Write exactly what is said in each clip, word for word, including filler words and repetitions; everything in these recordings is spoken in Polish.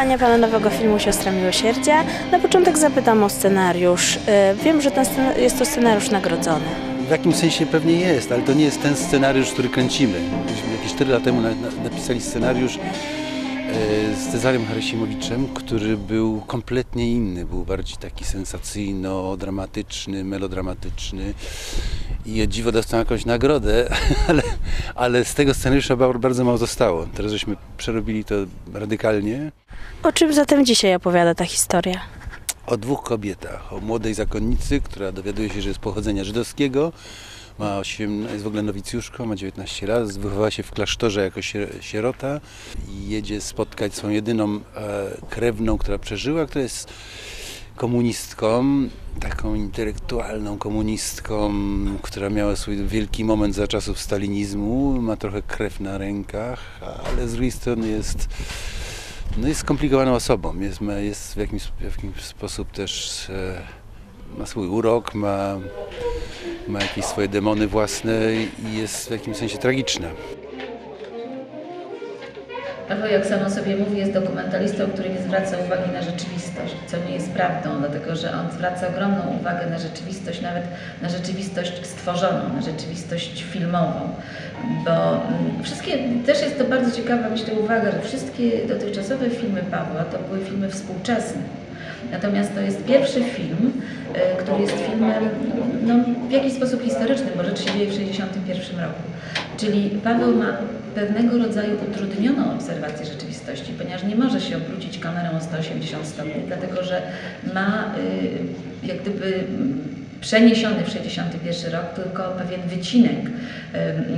spotkania pana nowego filmu Siostra Miłosierdzia. Na początek zapytam o scenariusz. Wiem, że ten jest to scenariusz nagrodzony. W jakimś sensie pewnie jest, ale to nie jest ten scenariusz, który kręcimy. Myśmy jakieś cztery lata temu na, na, napisali scenariusz z Cezarym Haresimowiczem, który był kompletnie inny. Był bardziej taki sensacyjno-dramatyczny, melodramatyczny. I o dziwo dostał jakąś nagrodę, ale, ale z tego scenariusza bardzo mało zostało. Teraz żeśmy przerobili to radykalnie. O czym zatem dzisiaj opowiada ta historia? O dwóch kobietach. O młodej zakonnicy, która dowiaduje się, że jest pochodzenia żydowskiego. Ma osiem, jest w ogóle nowicjuszką, ma dziewiętnaście lat, wychowała się w klasztorze jako sierota i jedzie spotkać swoją jedyną e, krewną, która przeżyła, która jest komunistką, taką intelektualną komunistką, która miała swój wielki moment za czasów stalinizmu, ma trochę krew na rękach, ale z drugiej strony jest, no jest skomplikowaną osobą, jest, jest w, jakimś, w jakiś sposób też e, ma swój urok, ma, ma jakieś swoje demony własne i jest w jakimś sensie tragiczna. Paweł, jak sam o sobie mówi, jest dokumentalistą, który nie zwraca uwagi na rzeczywistość, co nie jest prawdą, dlatego że on zwraca ogromną uwagę na rzeczywistość, nawet na rzeczywistość stworzoną, na rzeczywistość filmową, bo wszystkie, też jest to bardzo ciekawa, myślę, uwaga, że wszystkie dotychczasowe filmy Pawła to były filmy współczesne. Natomiast to jest pierwszy film, który jest filmem no, w jakiś sposób historyczny, bo rzecz się dzieje w tysiąc dziewięćset sześćdziesiątym pierwszym roku. Czyli Paweł ma pewnego rodzaju utrudnioną obserwację rzeczywistości, ponieważ nie może się obrócić kamerą o sto osiemdziesiąt stopni, dlatego że ma y, jak gdyby przeniesiony w tysiąc dziewięćset sześćdziesiąty pierwszy rok tylko pewien wycinek y,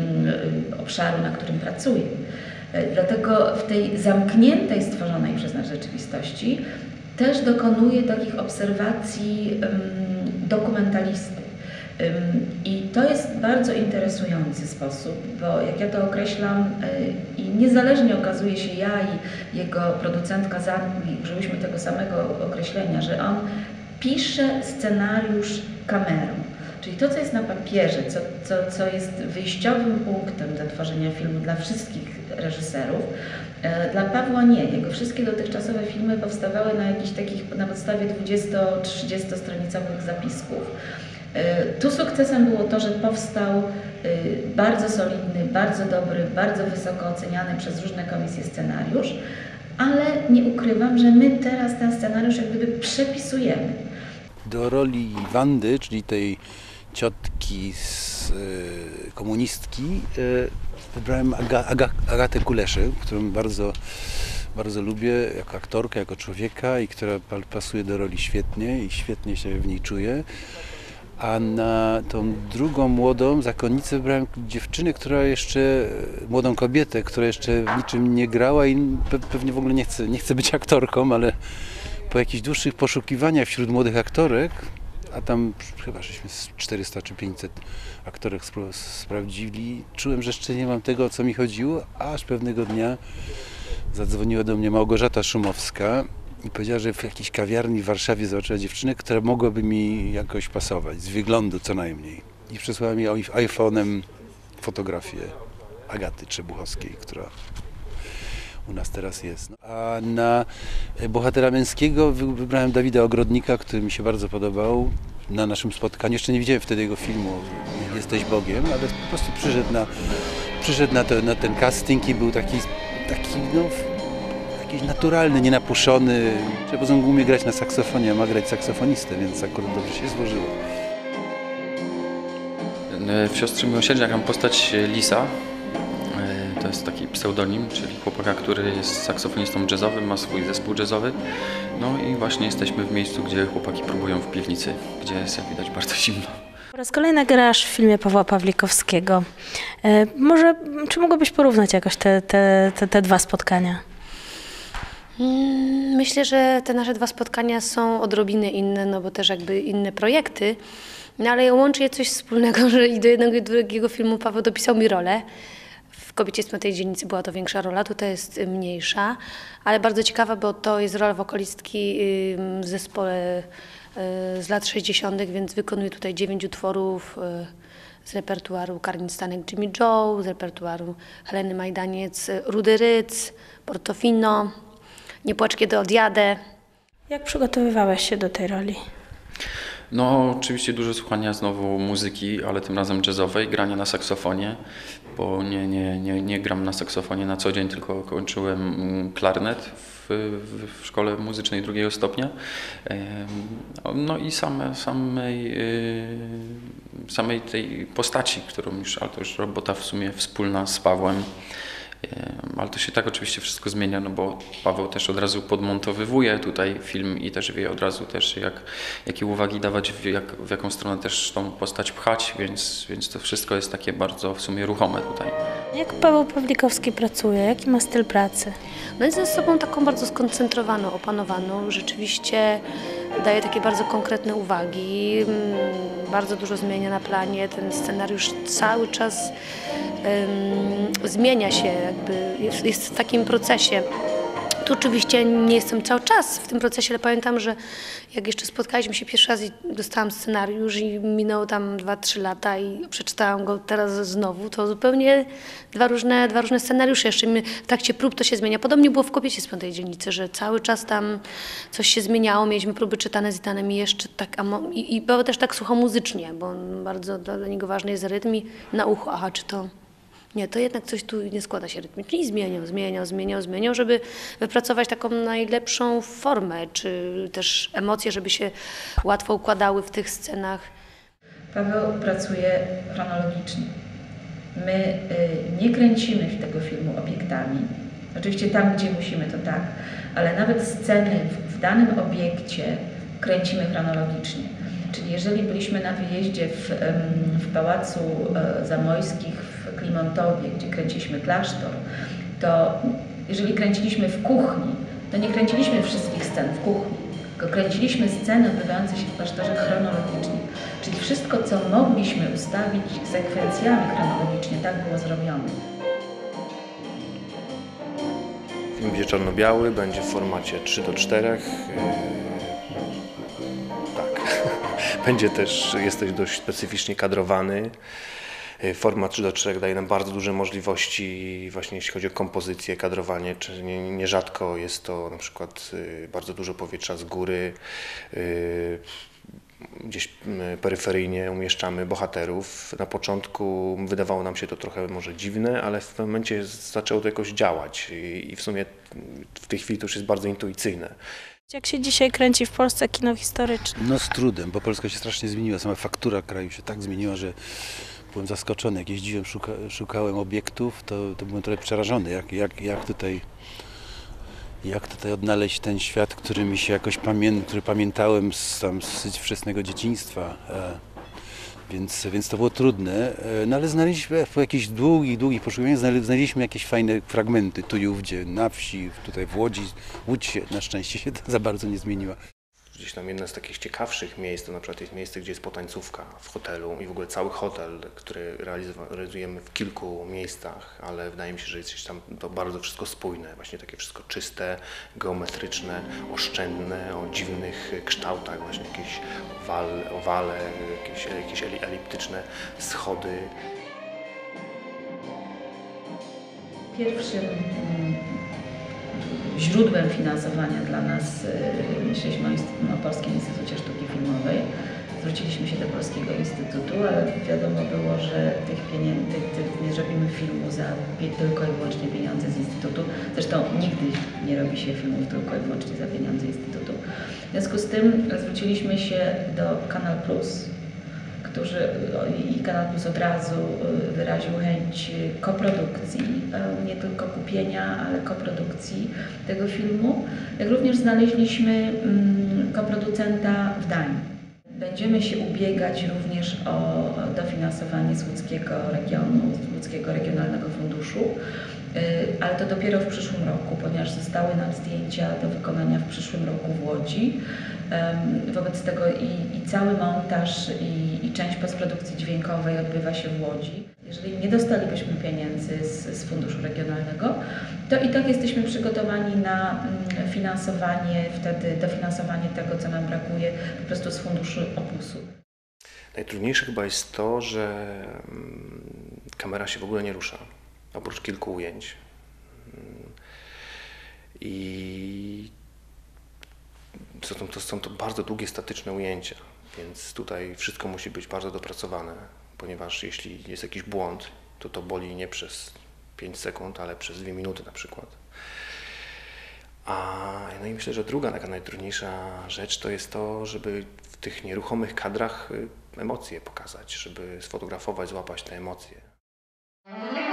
y, obszaru, na którym pracuje. Y, dlatego w tej zamkniętej, stworzonej przez nas rzeczywistości też dokonuje takich obserwacji um, dokumentalisty. Um, I to jest bardzo interesujący sposób, bo jak ja to określam y, i niezależnie okazuje się, ja i jego producentka z Anglii użyliśmy tego samego określenia, że on pisze scenariusz kamerą. Czyli to, co jest na papierze, co, co, co jest wyjściowym punktem do tworzenia filmu dla wszystkich reżyserów, dla Pawła nie. Jego wszystkie dotychczasowe filmy powstawały na jakichś takich, na podstawie dwudziesto-trzydziestostronicowych zapisków. Tu sukcesem było to, że powstał bardzo solidny, bardzo dobry, bardzo wysoko oceniany przez różne komisje scenariusz, ale nie ukrywam, że my teraz ten scenariusz jak gdyby przepisujemy. Do roli Wandy, czyli tej ciotki z y, komunistki, y, wybrałem Aga, Aga, Agatę Kuleszę, którą bardzo, bardzo lubię jako aktorkę, jako człowieka i która pasuje do roli świetnie i świetnie się w niej czuję. A na tą drugą młodą zakonnicę wybrałem dziewczynę, która jeszcze, młodą kobietę, która jeszcze w niczym nie grała i pe pewnie w ogóle nie chce, nie chce być aktorką, ale po jakichś dłuższych poszukiwaniach wśród młodych aktorek, a tam chyba żeśmy z czterysta czy pięćset aktorek sprawdzili, czułem, że jeszcze nie mam tego, o co mi chodziło, aż pewnego dnia zadzwoniła do mnie Małgorzata Szumowska i powiedziała, że w jakiejś kawiarni w Warszawie zobaczyła dziewczynę, która mogłaby mi jakoś pasować, z wyglądu co najmniej. I przesłała mi iPhone'em fotografię Agaty Trzebuchowskiej, która u nas teraz jest. A na bohatera męskiego wybrałem Dawida Ogrodnika, który mi się bardzo podobał na naszym spotkaniu. Jeszcze nie widziałem wtedy jego filmu Jesteś Bogiem, ale po prostu przyszedł na, przyszedł na, to, na ten casting i był taki, taki no, jakiś naturalny, nienapuszony. Poza tym umie grać na saksofonie, a ma grać saksofonistę, więc akurat dobrze się złożyło. W Siostrze Miłosierdzia gram postać Lisa. To jest taki pseudonim, czyli chłopaka, który jest saksofonistą jazzowym, ma swój zespół jazzowy. No i właśnie jesteśmy w miejscu, gdzie chłopaki próbują w piwnicy, gdzie jest, jak widać, bardzo zimno. Po raz kolejny grasz w filmie Pawła Pawlikowskiego. E, może, czy mogłabyś porównać jakoś te, te, te, te dwa spotkania? Myślę, że te nasze dwa spotkania są odrobinę inne, no bo też jakby inne projekty. No ale łączy je coś wspólnego, że i do jednego i do drugiego filmu Paweł dopisał mi rolę. W Kobiecie z Piątej Dzielnicy była to większa rola, tutaj jest mniejsza, ale bardzo ciekawa, bo to jest rola wokalistki w zespole z lat sześćdziesiątych, więc wykonuje tutaj dziewięć utworów z repertuaru Karin Stanek, Jimmy Joe, z repertuaru Heleny Majdaniec, Rudy Rydz, Portofino. Nie płacz, kiedy odjadę. Jak przygotowywałeś się do tej roli? No oczywiście dużo słuchania znowu muzyki, ale tym razem jazzowej, grania na saksofonie, bo nie, nie, nie, nie gram na saksofonie na co dzień, tylko kończyłem klarnet w, w, w szkole muzycznej drugiego stopnia. No i same, samej, samej tej postaci, którą już, ale to już robota w sumie wspólna z Pawłem. Ale to się tak oczywiście wszystko zmienia, no bo Paweł też od razu podmontowywuje tutaj film i też wie od razu też jak, jakie uwagi dawać, w, jak, w jaką stronę też tą postać pchać, więc, więc to wszystko jest takie bardzo w sumie ruchome tutaj. Jak Paweł Pawlikowski pracuje? Jaki ma styl pracy? No jest ze sobą taką bardzo skoncentrowaną, opanowaną. Rzeczywiście daje takie bardzo konkretne uwagi. Bardzo dużo zmienia na planie. Ten scenariusz cały czas um, zmienia się, jakby jest, jest w takim procesie. Tu oczywiście nie jestem cały czas w tym procesie, ale pamiętam, że jak jeszcze spotkaliśmy się pierwszy raz i dostałam scenariusz i minęło tam dwa trzy lata i przeczytałam go teraz znowu, to zupełnie dwa różne, dwa różne scenariusze. Jeszcze w trakcie prób to się zmienia. Podobnie było w Kobiecie z Piątej Dzielnicy, że cały czas tam coś się zmieniało. Mieliśmy próby czytane z Itanem i jeszcze tak, i, i było też tak sucho muzycznie, bo bardzo dla niego ważny jest rytm i na ucho, aha, czy to... Nie, to jednak coś tu nie składa się rytmicznie i zmieniał, zmieniał, zmieniał, zmieniał, żeby wypracować taką najlepszą formę, czy też emocje, żeby się łatwo układały w tych scenach. Paweł pracuje chronologicznie. My y, nie kręcimy tego filmu obiektami. Oczywiście tam, gdzie musimy, to tak, ale nawet sceny w, w danym obiekcie kręcimy chronologicznie. Czyli jeżeli byliśmy na wyjeździe w, w Pałacu Zamojskich w Klimontowie, gdzie kręciliśmy klasztor, to jeżeli kręciliśmy w kuchni, to nie kręciliśmy wszystkich scen w kuchni, tylko kręciliśmy sceny odbywające się w klasztorze chronologicznie. Czyli wszystko, co mogliśmy ustawić sekwencjami chronologicznie, tak było zrobione. Film będzie czarno-biały, będzie w formacie trzy do czterech. Będzie też, jesteś dość specyficznie kadrowany. Format trzy do czterech daje nam bardzo duże możliwości właśnie jeśli chodzi o kompozycję, kadrowanie, czyli nierzadko jest to na przykład bardzo dużo powietrza z góry, gdzieś peryferyjnie umieszczamy bohaterów. Na początku wydawało nam się to trochę może dziwne, ale w pewnym momencie zaczęło to jakoś działać i w sumie w tej chwili to już jest bardzo intuicyjne. Jak się dzisiaj kręci w Polsce kino historyczne? No z trudem, bo Polska się strasznie zmieniła. Sama faktura kraju się tak zmieniła, że byłem zaskoczony. Jak jeździłem, szuka, szukałem obiektów, to, to byłem trochę przerażony, jak, jak, jak, tutaj, jak tutaj odnaleźć ten świat, który mi się jakoś pamię, który pamiętałem z, tam, z wczesnego dzieciństwa. E, Więc, więc to było trudne, no ale znaleźliśmy po jakichś długich, długich poszukiwaniach znaleźliśmy jakieś fajne fragmenty tu i ówdzie, na wsi, tutaj w Łodzi. Łódź się na szczęście się za bardzo nie zmieniła. Gdzieś tam jedno z takich ciekawszych miejsc to na przykład jest miejsce, gdzie jest potańcówka w hotelu i w ogóle cały hotel, który realizujemy w kilku miejscach, ale wydaje mi się, że jest tam to bardzo wszystko spójne, właśnie takie wszystko czyste, geometryczne, oszczędne, o dziwnych kształtach, właśnie jakieś owale, owale jakieś, jakieś eliptyczne schody. Pierwszym źródłem finansowania dla nas, myśleliśmy o Polskim Instytucie Sztuki Filmowej. Zwróciliśmy się do Polskiego Instytutu, ale wiadomo było, że tych pieniędzy, tych, nie zrobimy filmu za tylko i wyłącznie pieniądze z Instytutu. Zresztą nigdy nie robi się filmów tylko i wyłącznie za pieniądze Instytutu. W związku z tym zwróciliśmy się do Kanal Plus, którzy, i Kanal Plus od razu wyraził chęć koprodukcji, nie tylko kupienia, ale koprodukcji tego filmu. Jak również znaleźliśmy koproducenta w Danii. Będziemy się ubiegać również o dofinansowanie z łódzkiego regionu, z łódzkiego regionalnego funduszu, ale to dopiero w przyszłym roku, ponieważ zostały nam zdjęcia do wykonania w przyszłym roku w Łodzi. Wobec tego i, i cały montaż i, i część postprodukcji dźwiękowej odbywa się w Łodzi. Jeżeli nie dostalibyśmy pieniędzy z, z funduszu regionalnego, to i tak jesteśmy przygotowani na finansowanie, wtedy dofinansowanie tego, co nam brakuje po prostu z funduszu Opusu. Najtrudniejsze chyba jest to, że kamera się w ogóle nie rusza, oprócz kilku ujęć. I są to, to są to bardzo długie, statyczne ujęcia, więc tutaj wszystko musi być bardzo dopracowane, ponieważ jeśli jest jakiś błąd, to to boli nie przez pięć sekund, ale przez dwie minuty na przykład. A, no i myślę, że druga taka najtrudniejsza rzecz to jest to, żeby w tych nieruchomych kadrach emocje pokazać, żeby sfotografować, złapać te emocje.